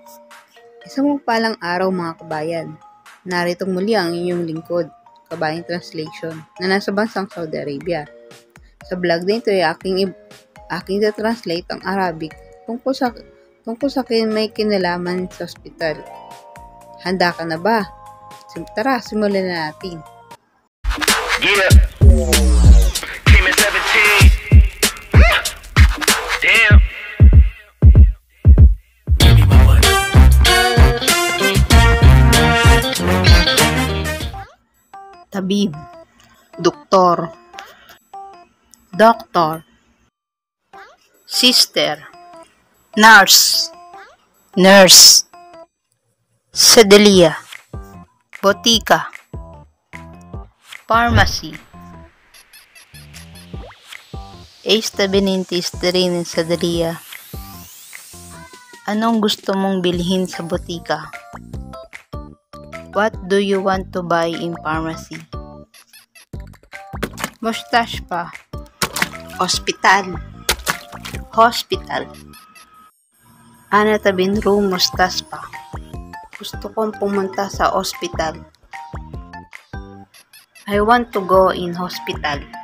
Isang mapagpalang araw mga kabayan. Narito muli ang inyong lingkod, Kabayang Translation, na nasa bansang Saudi Arabia. Sa vlog na ito ay aking translate ang Arabic tungkol sa may kinalaman sa ospital. Handa ka na ba? Tara, simulan na natin. Yeah. Came in 17. Damn. Tabib, doktor, sister, nurse, sedelia, botika, pharmacy. Estabinintis rin sa sedelia. Anong gusto mong bilhin sa botika? What do you want to buy in pharmacy? Mustashfa, hospital. Ana tabin room mustashfa. Gusto kong pumunta sa ospital. I want to go in hospital.